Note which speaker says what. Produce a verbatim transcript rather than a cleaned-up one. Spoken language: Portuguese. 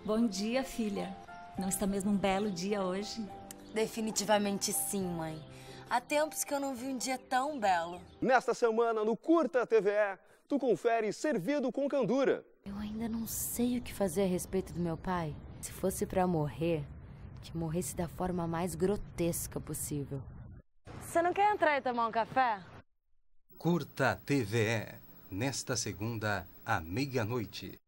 Speaker 1: Bom dia, filha. Não está mesmo um belo dia hoje?
Speaker 2: Definitivamente sim, mãe. Há tempos que eu não vi um dia tão belo.
Speaker 3: Nesta semana, no Curta T V E, tu confere Servido com Candura.
Speaker 2: Eu ainda não sei o que fazer a respeito do meu pai. Se fosse pra morrer, que morresse da forma mais grotesca possível. Você não quer entrar e tomar um café?
Speaker 4: Curta T V E, nesta segunda, à meia-noite.